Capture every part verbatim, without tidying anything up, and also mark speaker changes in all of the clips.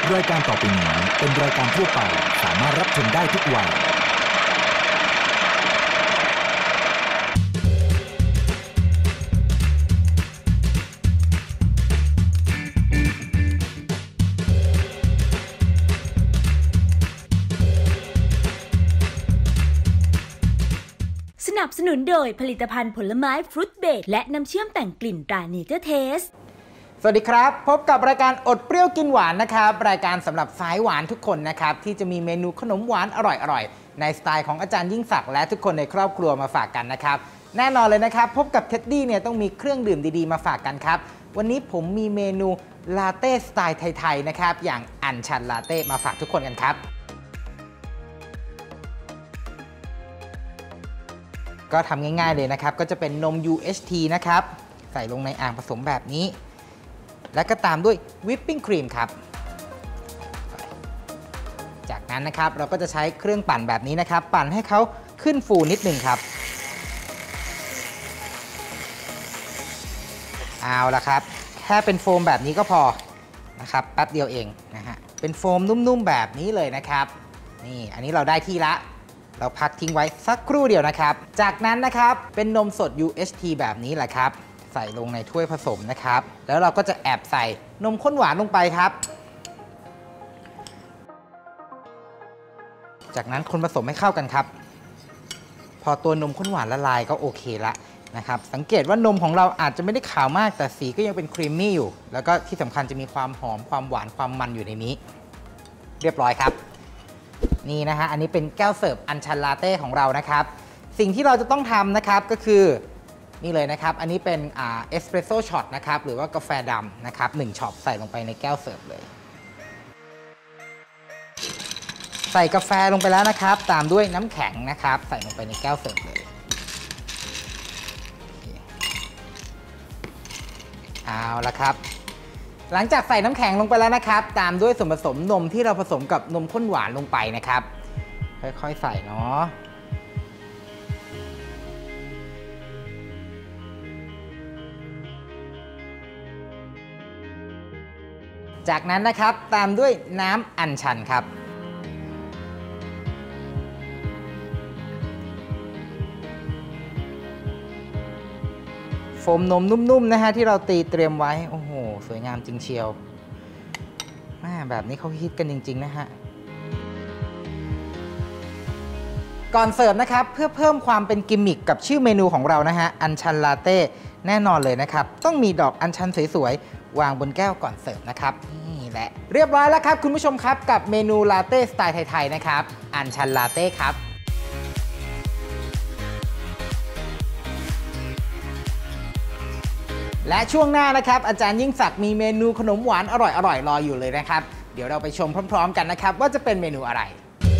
Speaker 1: รายการต่อไปนี้เป็นรายการทั่วไปสามารถรับชมได้ทุกวัย
Speaker 2: สนับสนุนโดยผลิตภัณฑ์ผลไม้ฟรุตเบรดและน้ำเชื่อมแต่งกลิ่นตราเนเจอร์เทส
Speaker 3: สวัสดีครับพบกับรายการอดเปรี้ยวกินหวานนะครับรายการสำหรับสายหวานทุกคนนะครับที่จะมีเมนูขนมหวานอร่อยๆในสไตล์ของอาจารย์ยิ่งศักดิ์และทุกคนในครอบครัวมาฝากกันนะครับแน่นอนเลยนะครับพบกับเท็ดดี้เนี่ยต้องมีเครื่องดื่มดีๆมาฝากกันครับวันนี้ผมมีเมนูลาเต้สไตล์ไทยๆนะครับอย่างอัญชันลาเต้มาฝากทุกคนกันครับก็ทำง่ายๆเลยนะครับก็จะเป็นนม ยู เอช ที นะครับใส่ลงในอ่างผสมแบบนี้และก็ตามด้วยวิปปิ้งครีมครับจากนั้นนะครับเราก็จะใช้เครื่องปั่นแบบนี้นะครับปั่นให้เขาขึ้นฟูนิดหนึ่งครับเอาละครับแค่เป็นโฟมแบบนี้ก็พอนะครับแป๊บเดียวเองนะฮะเป็นโฟมนุ่มๆแบบนี้เลยนะครับนี่อันนี้เราได้ที่ละเราพักทิ้งไว้สักครู่เดียวนะครับจากนั้นนะครับเป็นนมสด ยู เอช ที แบบนี้แหละครับใส่ลงในถ้วยผสมนะครับแล้วเราก็จะแอบใส่นมข้นหวานลงไปครับจากนั้นคนผสมให้เข้ากันครับพอตัวนมข้นหวานละลายก็โอเคละนะครับสังเกตว่านมของเราอาจจะไม่ได้ขาวมากแต่สีก็ยังเป็นครีมมี่อยู่แล้วก็ที่สำคัญจะมีความหอมความหวานความมันอยู่ในนี้เรียบร้อยครับนี่นะฮะอันนี้เป็นแก้วเสิร์ฟอัญชันลาเต้ของเรานะครับสิ่งที่เราจะต้องทำนะครับก็คือนี่เลยนะครับอันนี้เป็นเอสเปรสโซ่ช็อตนะครับหรือว่ากาแฟดำนะครับหนึ่งช็อตใส่ลงไปในแก้วเสิร์ฟเลยใส่กาแฟลงไปแล้วนะครับตามด้วยน้ำแข็งนะครับใส่ลงไปในแก้วเสิร์ฟเลยเอาละครับหลังจากใส่น้ำแข็งลงไปแล้วนะครับตามด้วยส่วนผสมนมที่เราผสมกับนมข้นหวานลงไปนะครับค่อยๆใส่เนาะจากนั้นนะครับตามด้วยน้ำอัญชันครับโฟมนมนุ่มๆนะฮะที่เราตีเตรียมไว้โอ้โหสวยงามจริงเชียวแม่แบบนี้เขาฮิตกันจริงๆนะฮะก่อนเสิร์ฟนะครับเพื่อเพิ่มความเป็นกิมมิคกับชื่อเมนูของเรานะฮะอัญชันลาเต้แน่นอนเลยนะครับต้องมีดอกอัญชันสวยๆวางบนแก้วก่อนเสิร์ฟนะครับนี่แหละเรียบร้อยแล้วครับคุณผู้ชมครับกับเมนูลาเต้สไตล์ไทยๆนะครับอัญชันลาเต้ครับและช่วงหน้านะครับอาจารย์ยิ่งศักดิ์มีเมนูขนมหวานอร่อยๆรออยู่เลยนะครับเดี๋ยวเราไปชมพร้อมๆกันนะครับว่าจะเป็นเมนูอะไร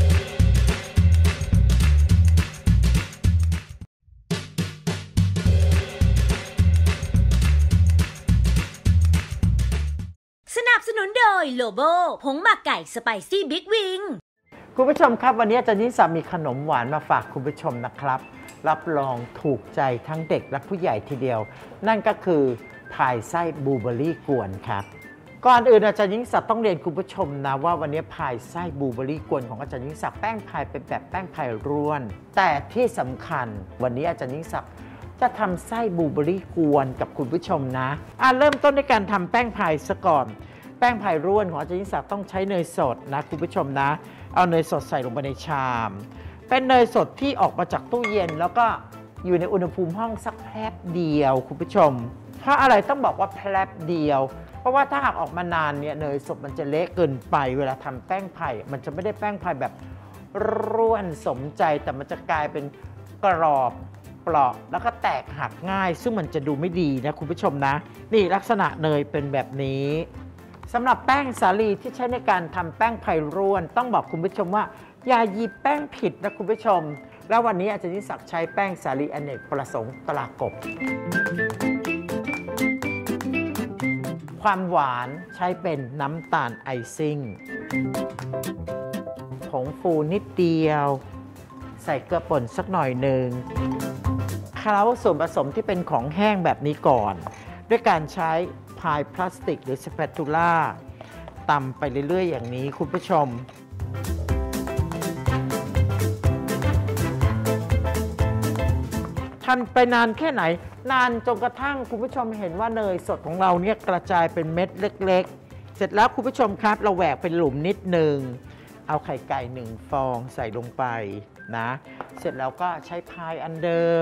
Speaker 2: สนับสนุนโดยโลโบผงหมักไก่สไปซี่บิ๊กวิง
Speaker 4: คุณผู้ชมครับวันนี้อาจารย์ยิ่งศักดิ์มีขนมหวานมาฝากคุณผู้ชมนะครับรับรองถูกใจทั้งเด็กและผู้ใหญ่ทีเดียวนั่นก็คือพายไส้บลูเบอร์รี่กวนครับก่อนอื่นอาจารย์ยิ่งศักดิ์ต้องเรียนคุณผู้ชมนะว่าวันนี้พายไส้บลูเบอร์รี่กวนของอาจารย์ยิ่งศักดิ์แป้งพายเป็นแบบแป้งพายร่วนแต่ที่สำคัญวันนี้อาจารย์ยิ่งศักดิ์จะทำไส้บลูเบอร์รี่กวนกับคุณผู้ชมนะอ่ะเริ่มต้นด้วยการทำแป้งพายซะก่อนแป้งพายร่วนของอาจารย์ยิ่งศักดิ์ต้องใช้เนยสดนะคุณผู้ชมนะเอาเนยสดใส่ลงไปในชามเป็นเนยสดที่ออกมาจากตู้เย็นแล้วก็อยู่ในอุณหภูมิห้องสักแป๊บเดียวคุณผู้ชมเพราะอะไรต้องบอกว่าแป๊บเดียวเพราะว่าถ้าหากออกมานานเนี่ยเนยสดมันจะเละเกินไปเวลาทำแป้งพายมันจะไม่ได้แป้งพายแบบร่วนสมใจแต่มันจะกลายเป็นกรอบเปราะแล้วก็แตกหักง่ายซึ่งมันจะดูไม่ดีนะคุณผู้ชมนะนี่ลักษณะเนยเป็นแบบนี้สำหรับแป้งสาลีที่ใช้ในการทำแป้งพายร่วนต้องบอกคุณผู้ชมว่าอย่าหยิบแป้งผิดนะคุณผู้ชมแล้ววันนี้อาจารย์ยิ่งศักดิ์ใช้แป้งสาลีอเนกประสงค์ตรากบความหวานใช้เป็นน้ำตาลไอซิ่งผงฟูนิดเดียวใส่เกลือป่นสักหน่อยหนึ่งเคล้าส่วนผสมที่เป็นของแห้งแบบนี้ก่อนด้วยการใช้พายพลาสติกหรือสเปตูล่าตำไปเรื่อยๆอย่างนี้คุณผู้ชมทำไปนานแค่ไหนนานจนกระทั่งคุณผู้ชมเห็นว่าเนยสดของเราเนี่ยกระจายเป็นเม็ดเล็กๆเสร็จแล้วคุณผู้ชมครับเราแหวกเป็นหลุมนิดนึงเอาไข่ไก่หนึ่งฟองใส่ลงไปนะเสร็จแล้วก็ใช้พายอันเดิม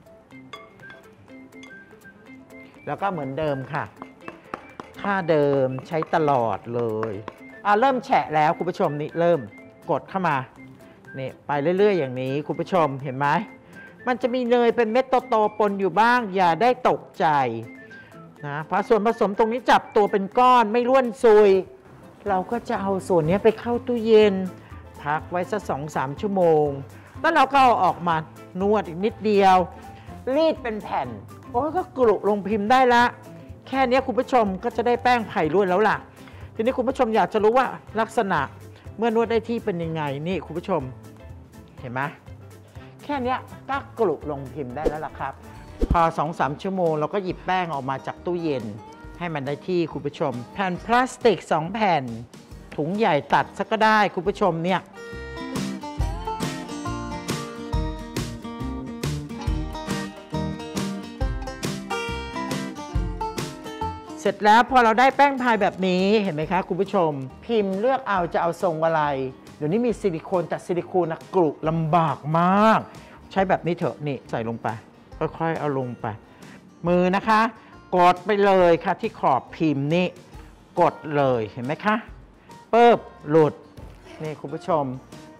Speaker 4: แล้วก็เหมือนเดิมค่ะท่าเดิมใช้ตลอดเลยอ่ะเริ่มแฉะแล้วคุณผู้ชมนี่เริ่มกดเข้ามานี่ไปเรื่อยๆอย่างนี้คุณผู้ชมเห็นไหมมันจะมีเนยเป็นเม็ดโตๆปนอยู่บ้างอย่าได้ตกใจนะพอส่วนผสมตรงนี้จับตัวเป็นก้อนไม่ร่วนซุยเราก็จะเอาส่วนนี้ไปเข้าตู้เย็นพักไว้สักสองสามชั่วโมงแล้วเราก็เอาออกมานวดอีกนิดเดียวรีดเป็นแผ่นโอ้ก็กรุลงพิมพ์ได้ละแค่นี้คุณผู้ชมก็จะได้แป้งไผ่ร่วนแล้วล่ะทีนี้คุณผู้ชมอยากจะรู้ว่าลักษณะเมื่อนวดได้ที่เป็นยังไงนี่คุณผู้ชมเห็นไหมแค่นี้ก็กรุลงพิมพ์ได้แล้วล่ะครับพอ สองสาม ชั่วโมงเราก็หยิบแป้งออกมาจากตู้เย็นให้มันได้ที่คุณผู้ชมแผ่นพลาสติกสองแผ่นถุงใหญ่ตัดซะก็ได้คุณผู้ชมเนี่ยเสร็จแล้วพอเราได้แป้งพายแบบนี้เห็นไหมคะคุณผู้ชมพิมพ์เลือกเอาจะเอาทรงอะไรเดี๋ยวนี้มีซิลิโคนแต่ซิลิโคนนะกรุลำบากมากใช้แบบนี้เถอะนี่ใส่ลงไปค่อยๆเอาลงไปมือนะคะกดไปเลยค่ะที่ขอบพิมพ์นี่กดเลยเห็นไหมคะเปิบหลุดนี่คุณผู้ชม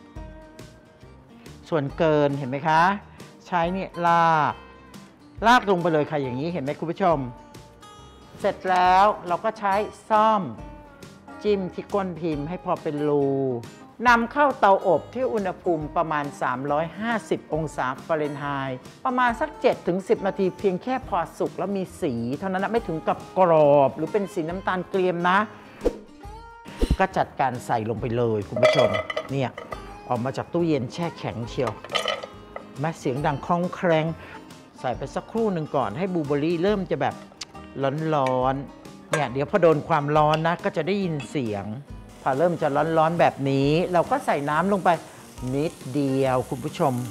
Speaker 4: ส่วนเกินเห็นไหมคะใช้นี่ลากลากลงไปเลยค่ะอย่างนี้เห็นไหมคุณผู้ชมเสร็จแล้วเราก็ใช้ซ่อมจิ้มที่ก้นพิมพ์ให้พอเป็นรูนำเข้าเตาอบที่อุณหภูมิประมาณสามร้อยห้าสิบองศาฟาเรนไฮต์ประมาณสัก เจ็ดถึงสิบ นาทีเพียงแค่พอสุกแล้วมีสีเท่านั้นนะไม่ถึงกับกรอบหรือเป็นสีน้ำตาลเกรียมนะก็จัดการใส่ลงไปเลยคุณผู้ชมเนี่ยออกมาจากตู้เย็นแช่แข็งเชียวแม้เสียงดังคล้องแครงใส่ไปสักครู่หนึ่งก่อนให้บลูเบอร์รี่เริ่มจะแบบร้อนๆเนี่ยเดี๋ยวพอโดนความร้อนนะก็จะได้ยินเสียงพอเริ่มจะร้อนๆแบบนี้เราก็ใส่น้ำลงไปนิดเดียวคุณผู้ชม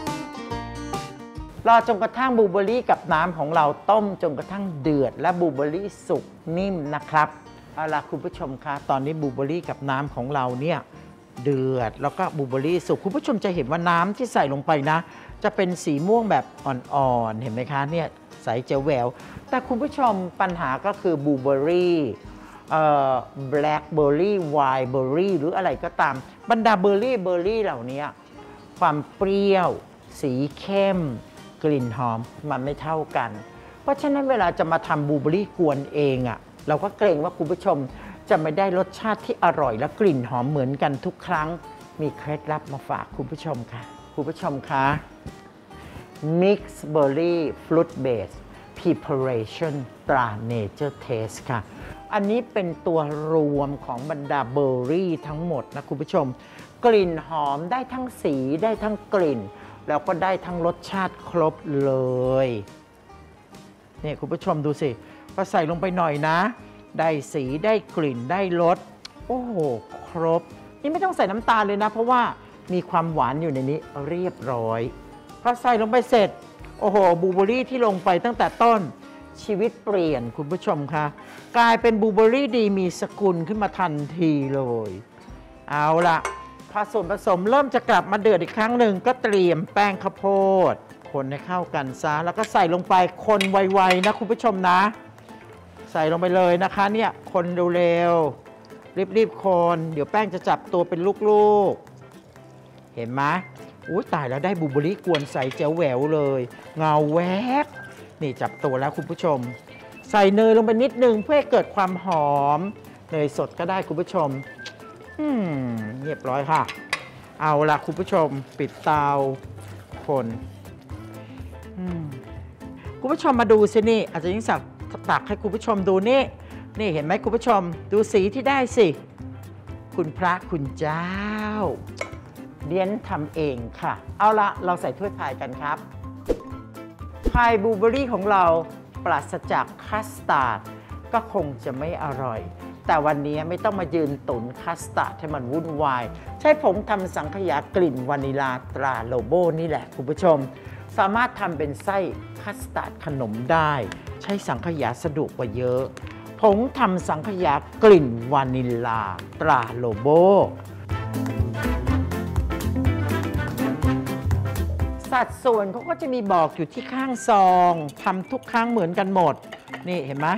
Speaker 4: รอจนกระทั่งบลูเบอร์รี่กับน้ำของเราต้มจนกระทั่งเดือดและบลูเบอร์รี่สุกนิ่มนะครับเอาล่ะคุณผู้ชมคะตอนนี้บลูเบอร์รี่กับน้ำของเราเนี่ยเดือดแล้วก็บลูเบอร์รี่สุกคุณผู้ชมจะเห็นว่าน้ำที่ใส่ลงไปนะจะเป็นสีม่วงแบบอ่อนๆเห็นไหมคะเนี่ยใสเจ๋วแหววแต่คุณผู้ชมปัญหาก็คือบลูเบอร์รี่เอ่อแบล็คเบอร์รี่ไวน์เบอร์รี่หรืออะไรก็ตามบรรดาเบอร์รี่เบอร์รี่เหล่านี้ความเปรี้ยวสีเข้มกลิ่นหอมมันไม่เท่ากันเพราะฉะนั้นเวลาจะมาทำบลูเบอร์รี่กวนเองอะเราก็เกรงว่าคุณผู้ชมจะไม่ได้รสชาติที่อร่อยและกลิ่นหอมเหมือนกันทุกครั้งมีเคล็ดลับมาฝากคุณผู้ชมค่ะคุณผู้ชมคะ Mix Berry Fruit Base Preparation ตรา Nature Taste ค่ะอันนี้เป็นตัวรวมของบรรดาเบอร์รี่ทั้งหมดนะคุณผู้ชมกลิ่นหอมได้ทั้งสีได้ทั้งกลิ่นแล้วก็ได้ทั้งรสชาติครบเลยนี่คุณผู้ชมดูสิพอใส่ลงไปหน่อยนะได้สีได้กลิ่นได้รสโอ้โหครบนี่ไม่ต้องใส่น้ำตาลเลยนะเพราะว่ามีความหวานอยู่ในนี้เรียบร้อยพอใส่ลงไปเสร็จโอ้โหบลูเบอร์รี่ที่ลงไปตั้งแต่ต้นชีวิตเปลี่ยนคุณผู้ชมคะกลายเป็นบลูเบอร์รี่ดีมีสกุลขึ้นมาทันทีเลยเอาล่ะพอส่วนผสมเริ่มจะกลับมาเดือดอีกครั้งหนึ่งก็เตรียมแป้งข้าวโพดคนให้เข้ากันซะแล้วก็ใส่ลงไปคนไวๆนะคุณผู้ชมนะใส่ลงไปเลยนะคะเนี่ยคนเร็วๆรีบๆคนเดี๋ยวแป้งจะจับตัวเป็นลูกๆเห็นไหมอุ้ยตายแล้วได้บลูเบอร์รี่กวนใสแจ๋วแหววเลยเงาแวบนี่จับตัวแล้วคุณผู้ชมใส่เนยลงไปนิดนึงเพื่อให้เกิดความหอมเนยสดก็ได้คุณผู้ชมอืมเรียบร้อยค่ะเอาละคุณผู้ชมปิดเตาคนคุณผู้ชมมาดูสินี่อาจจะยิ่งสักตักให้คุณผู้ชมดูนี่นี่เห็นไหมคุณผู้ชมดูสีที่ได้สิคุณพระคุณเจ้าเดียนทำเองค่ะเอาละเราใส่ถ้วยพายกันครับพายบลูเบอร์รี่ของเราปราศจากคัสตาร์ดก็คงจะไม่อร่อยแต่วันนี้ไม่ต้องมายืนตุนคัสตาร์ดให้มันวุ่นวายใช้ผงทำสังขยากลิ่นวานิลาตราโลโบนี่แหละคุณผู้ชมสามารถทำเป็นไส้คัสตาร์ดขนมได้ใช้สังขยาสะดวกกว่าเยอะผงทำสังขยากลิ่นวานิลาตราโลโบสัดส่วนเขาก็จะมีบอกอยู่ที่ข้างซองทำทุกครั้งเหมือนกันหมดนี่เห็นไหม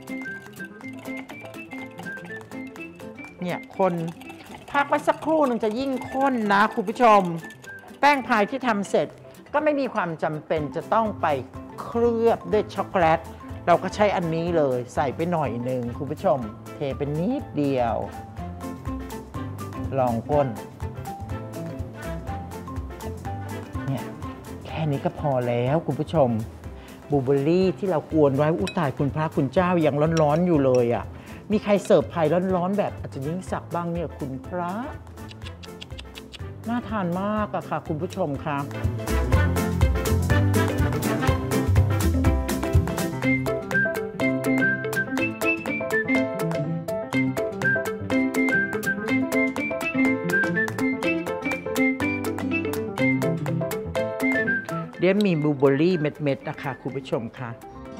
Speaker 4: เนี่ยคนพักไว้สักครู่หนึ่งจะยิ่งข้นนะคุณผู้ชมแป้งพายที่ทำเสร็จก็ไม่มีความจำเป็นจะต้องไปเคลือบด้วยช็อกโกแลตเราก็ใช้อันนี้เลยใส่ไปหน่อยหนึ่งคุณผู้ชมเทเป็นนิดเดียวลองก้นเนี่ยแค่นี้ก็พอแล้วคุณผู้ชมบลูเบอร์รี่ที่เรากวนไว้อุยตายคุณพระคุณเจ้ายังร้อนๆอยู่เลยอ่ะมีใครเสิร์ฟพายร้อนๆแบบอาจจะยิ่งสักบ้างเนี่ยคุณพระน่าทานมากอะค่ะคุณผู้ชมครับเดี๋ยวมีบลูเบอร์รี่เม็ดๆนะคะคุณผู้ชมค่ะ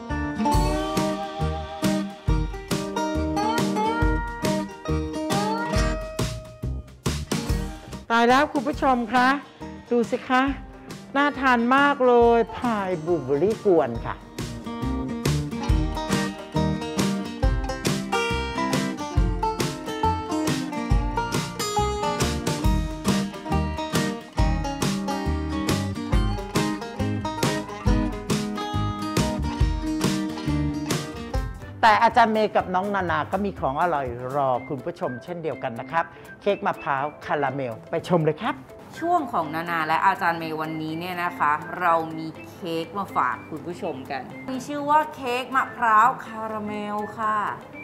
Speaker 4: ตายแล้วคุณผู้ชมคะดูสิคะน่าทานมากเลยพายบลูเบอร์รี่กวนค่ะแต่อาจารย์เมย์กับน้องนานาก็มีของอร่อยรอคุณผู้ชมเช่นเดียวกันนะครับเค้กมะพร้าวคาราเมลไปชมเลยครับ
Speaker 5: ช่วงของนานาและอาจารย์เมย์วันนี้เนี่ยนะคะเรามีเค้กมาฝากคุณผู้ชมกันมีชื่อว่าเค้กมะพร้าวคาราเมลค่ะ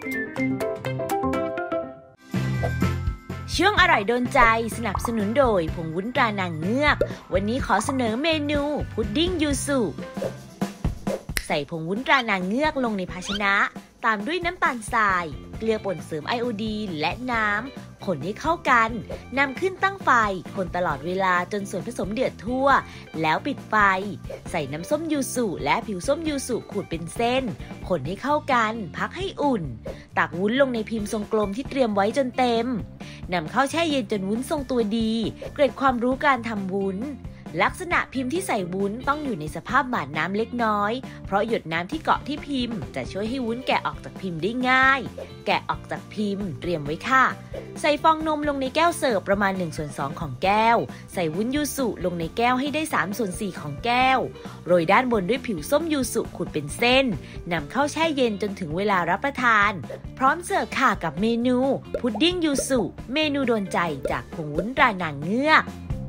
Speaker 2: ช่วงอร่อยโดนใจสนับสนุนโดยผงวุ้นตรานางเงือกวันนี้ขอเสนอเมนูพุดดิ้งยูสุใส่ผงวุ้นตรานางเงือกลงในภาชนะตามด้วยน้ำตาลทรายเกลือป่นเสริมไอโอดีนและน้ำคนให้เข้ากันนำขึ้นตั้งไฟคนตลอดเวลาจนส่วนผสมเดือดทั่วแล้วปิดไฟใส่น้ำส้มยูสุและผิวส้มยูสุขูดเป็นเส้นคนให้เข้ากันพักให้อุ่นตักวุ้นลงในพิมพ์ทรงกลมที่เตรียมไว้จนเต็มนำเข้าแช่เย็นจนวุ้นทรงตัวดีเกร็ดความรู้การทำวุ้นลักษณะพิมพ์ที่ใส่วุ้นต้องอยู่ในสภาพหมาดน้ำเล็กน้อยเพราะหยดน้ำที่เกาะที่พิมพ์จะช่วยให้วุ้นแกะออกจากพิมพ์ได้ง่ายแกะออกจากพิมพ์เตรียมไว้ค่ะใส่ฟองนมลงในแก้วเสิร์ฟประมาณหนึ่งส่วนสองของแก้วใส่วุ้นยูสุลงในแก้วให้ได้สามส่วนสี่ของแก้วโรยด้านบนด้วยผิวส้มยูสุขูดเป็นเส้นนำเข้าแช่เย็นจนถึงเวลารับประทานพร้อมเสิร์ฟค่ะกับเมนูพุดดิ้งยูสุเมนูโดนใจจากผงวุ้นตรานางเงือก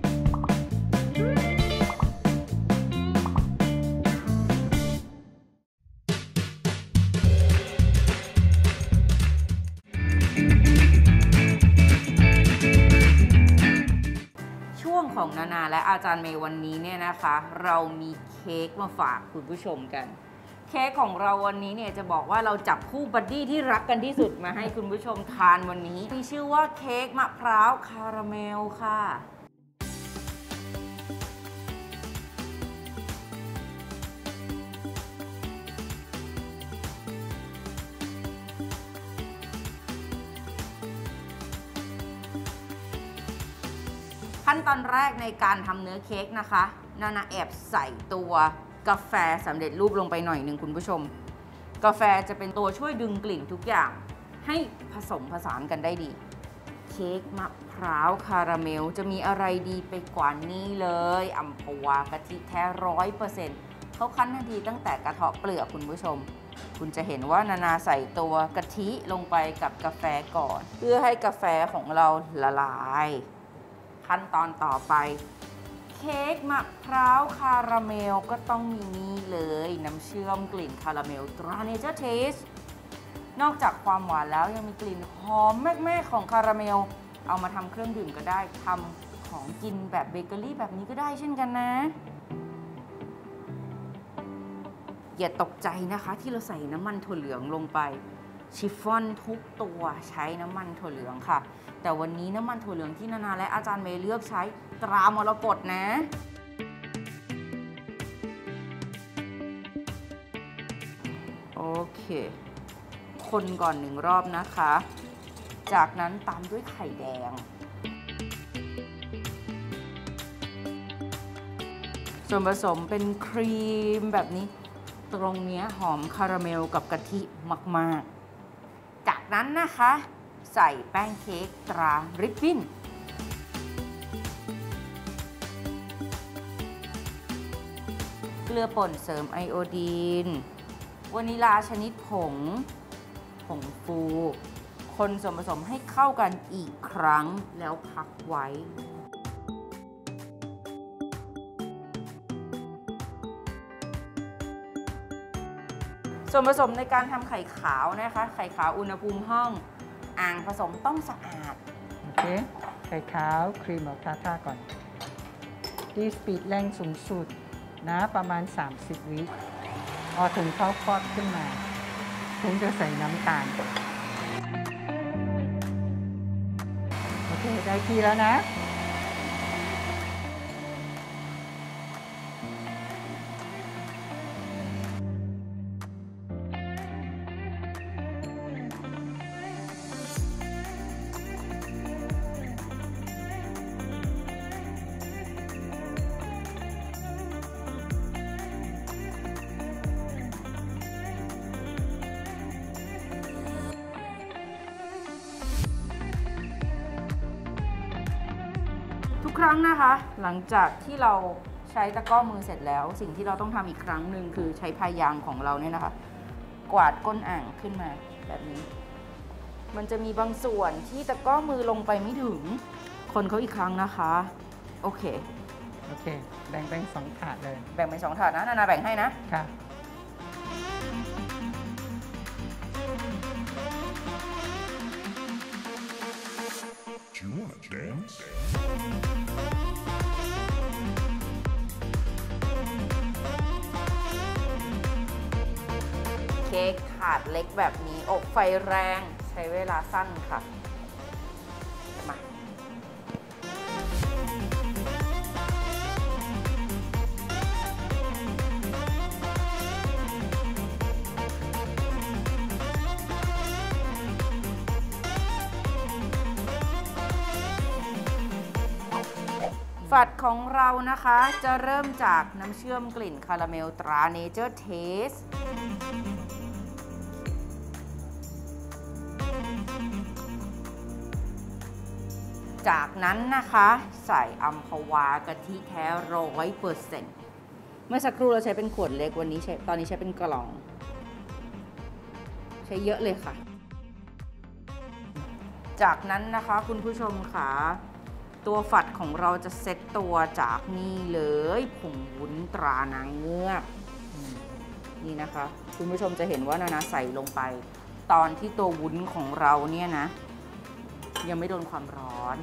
Speaker 5: ของนานาและอาจารย์เมย์วันนี้เนี่ยนะคะเรามีเค้กมาฝากคุณผู้ชมกันเค้กของเราวันนี้เนี่ยจะบอกว่าเราจับคู่บัดดี้ที่รักกันที่สุดมาให้คุณผู้ชมทานวันนี้มีชื่อว่าเค้กมะพร้าวคาราเมลค่ะขั้นตอนแรกในการทำเนื้อเค้กนะคะนานาแอบใส่ตัวกาแฟสำเร็จรูปลงไปหน่อยหนึ่งคุณผู้ชมกาแฟจะเป็นตัวช่วยดึงกลิ่นทุกอย่างให้ผสมผสานกันได้ดีเค้กมะพร้าวคาราเมลจะมีอะไรดีไปกว่านี้เลยอัมพวากะทิแท้ร้อยเปอร์เซ็นต์เขาคั้นทันทีตั้งแต่กระเทาะเปลือกคุณผู้ชมคุณจะเห็นว่านานาใส่ตัวกะทิลงไปกับกาแฟก่อนเพื่อให้กาแฟของเราละลายขั้นตอนต่อไปเค้กมะพร้าวคาราเมลก็ต้องมีนี่เลยน้ำเชื่อมกลิ่นคาราเมลตราเนเจอร์เทสนอกจากความหวานแล้วยังมีกลิ่นหอมแม่ๆของคาราเมลเอามาทำเครื่องดื่มก็ได้ทำของกินแบบเบเกอรี่แบบนี้ก็ได้เช่นกันนะอย่าตกใจนะคะที่เราใส่น้ำมันถั่วเหลืองลงไปชิฟฟ่อนทุกตัวใช้น้ำมันถั่วเหลืองค่ะ แต่วันนี้น้ำมันถั่วเหลืองที่นานาและอาจารย์เมย์เลือกใช้ตรามรกตนะโอเคคนก่อนหนึ่งรอบนะคะจากนั้นตามด้วยไข่แดงส่วนผสมเป็นครีมแบบนี้ตรงนี้หอมคาราเมลกับกะทิมากๆจากนั้นนะคะใส่แป้งเค้กตราริบบิ้นเกลือป่นเสริมไอโอดีนวานิลาชนิดผงผงฟูคนส่วนผสมให้เข้ากันอีกครั้งแล้วพักไว้ส่วนผสมในการทำไข่ขาวนะคะไข่ขาวอุณหภูมิห้องอ่างผสมต้องสะอาด
Speaker 6: โอเคไข่ขาวครีมออกทาท่าก่อนที่สปีดแรงสูงสุดนะประมาณสามสิบวิพอถึงเขาฟอดขึ้นมาผมจะใส่น้ำตาลโอเคได้ที่แล้วนะ
Speaker 5: ทุกครั้งนะคะหลังจากที่เราใช้ตะกร้อมือเสร็จแล้วสิ่งที่เราต้องทำอีกครั้งหนึ่งคือใช้พายางของเราเนี่ยนะคะกวาดก้นอ่างขึ้นมาแบบนี้มันจะมีบางส่วนที่ตะกร้อมือลงไปไม่ถึงคนเขาอีกครั้งนะคะโอเค
Speaker 6: โอเคแบ่งเป็นสองถาดเลย
Speaker 5: แบ่งเป็นสองถาดนะนานาแบ่งให้นะ
Speaker 6: ค่ะ
Speaker 5: เค้กถาดเล็กแบบนี้อบไฟแรงใช้เวลาสั้นค่ะมาฝัดของเรานะคะจะเริ่มจากน้ำเชื่อมกลิ่นคาราเมลตราเนเจอร์เทสจากนั้นนะคะใส่อัมพวากะทิแท้ร้อยเปอร์เซ็นต์เมื่อสักครู่เราใช้เป็นขวดเล็กวันนี้ใช้ตอนนี้ใช้เป็นกล่องใช้เยอะเลยค่ะจากนั้นนะคะคุณผู้ชมค่ะตัวฝัดของเราจะเซตตัวจากนี่เลยผงวุ้นตรานางเงือกนี่นะคะคุณผู้ชมจะเห็นว่านานาใส่ลงไปตอนที่ตัววุ้นของเราเนี่ยนะยังไม่โดนความร้อน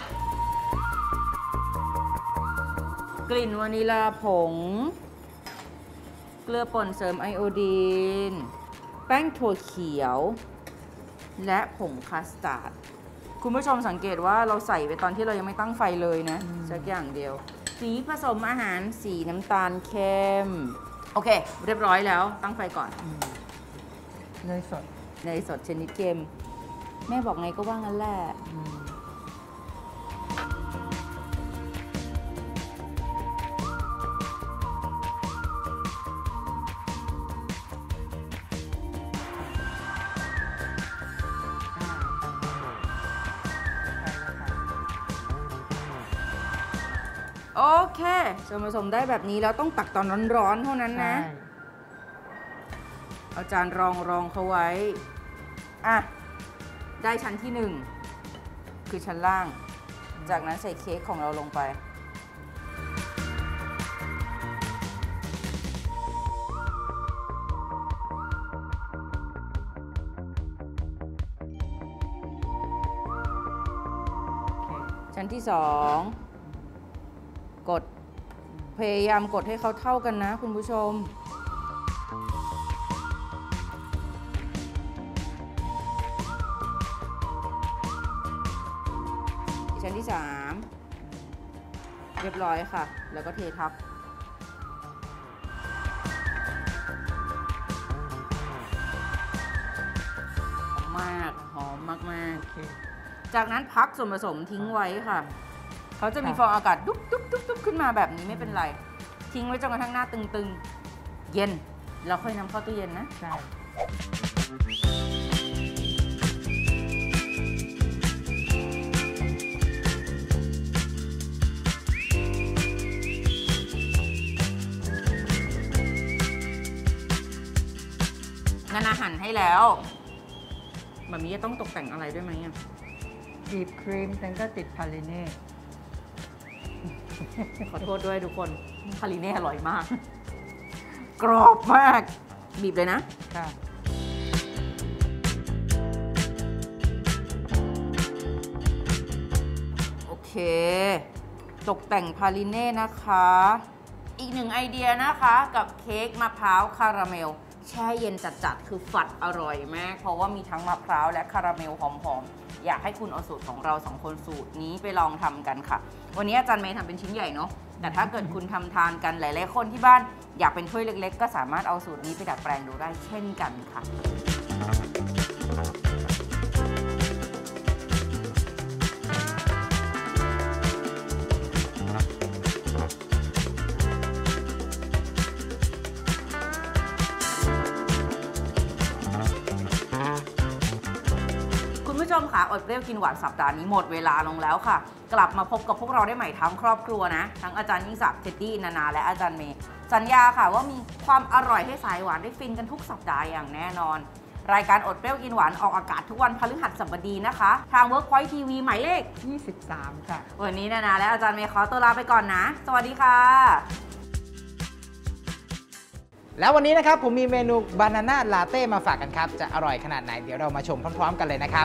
Speaker 5: กลิ่นวานิลาผงเกลือป่นเสริมไอโอดีนแป้งถั่วเขียวและผงคัสตาร์ดคุณผู้ชมสังเกตว่าเราใส่ไปตอนที่เรายังไม่ตั้งไฟเลยนะสักอย่างเดียวสีผสมอาหารสีน้ำตาลเข้มโอเคเรียบร้อยแล้วตั้งไฟก่อน
Speaker 6: เนยสด
Speaker 5: เนยสดชนิดเค็มแม่บอกไงก็ว่างั้นแหละโอเคส่วนผสมได้แบบนี้แล้วต้องตักตอนร้อนๆเท่านั้นนะเอาจานรองรองเขาไว้อ่ะได้ชั้นที่หนึ่งคือชั้นล่างจากนั้นใส่เค้กของเราลงไปชั้นที่สองกดพยายามกดให้เขาเท่ากันนะคุณผู้ชมชั้นที่สามเรียบร้อยค่ะ แล้วก็เททับหอมมากหอมมากๆจากนั้นพักส่วนผสมทิ้งไว้ค่ะเขาจะมีฟองอากาศดุ๊บดุ๊บดุ๊บดุ๊บขึ้นมาแบบนี้ไม่เป็นไรทิ้งไว้จนกระทั่งหน้าตึงๆเย็นแล้วค่อยนำเข้าตู้เย็นนะใช่นานาหั่นให้แล้วแบบนี้จะต้องตกแต่งอะไรด้วยไหมอ่ะ
Speaker 6: บีบครีมแล้วก็ติดพาลิเน่
Speaker 5: ขอโทษด้วยทุกคนพาลิเน่อร่อยมากกรอบมากบีบเลยนะค่ะโอเคตกแต่งพาลิเน่นะคะอีกหนึ่งไอเดียนะคะกับเค้กมะพร้าวคาราเมลแช่เย็นจัดๆคือฝัดอร่อยมากเพราะว่ามีทั้งมะพร้าวและคาราเมลหอมๆอยากให้คุณเอาสูตรของเราสองคนสูตรนี้ไปลองทำกันค่ะวันนี้อาจารย์เมย์ทำเป็นชิ้นใหญ่เนาะแต่ถ้าเกิดคุณทำทานกันหลายๆคนที่บ้านอยากเป็นถ้วยเล็กๆก็สามารถเอาสูตรนี้ไปดัดแปลงดูได้เช่นกันค่ะคุณผู้ชมค่ะอดเปรี้ยวกินหวานสัปดาห์นี้หมดเวลาลงแล้วค่ะกลับมาพบกับพวกเราได้ใหม่ทั้งครอบครัวนะทั้งอาจารย์ยิ่งศักดิ์เจตตี้นานาและอาจารย์เมย์สัญญาค่ะว่ามีความอร่อยให้สายหวานได้ฟินกันทุกสัปดาห์อย่างแน่นอนรายการอดเปรี้ยวกินหวานออกอากาศทุกวันพฤหัสบดีนะคะทาง Workpoint ที วี หมายเลข
Speaker 6: ยี่สิบสามค่ะ
Speaker 5: วันนี้นานาและอาจารย์เมย์ขอตัวลาไปก่อนนะสวัสดีค่ะ
Speaker 3: แล้ววันนี้นะครับผมมีเมนูบานาน่าลาเต้มาฝากกันครับจะอร่อยขนาดไหนเดี๋ยวเรามาชมพร้อมๆกันเลยนะครับ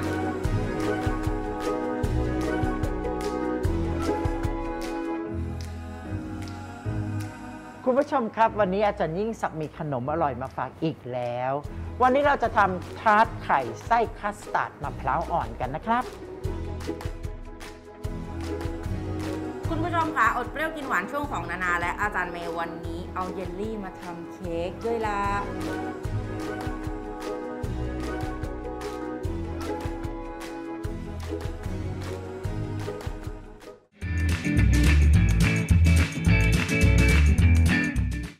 Speaker 4: คุณผู้ชมครับวันนี้อาจารย์ยิ่งศักดิ์มีขนมอร่อยมาฝากอีกแล้ววันนี้เราจะทำทาร์ตไข่ไส้คัสตาร์ดมะพร้าวอ่อนกันนะครับ
Speaker 5: คุณผู้ชมคะอดเปรี้ยวกินหวานช่วงของนานาและอาจารย์เมย์วันนี้เอาเยลลี่มาทำเค้กด้วยล่ะ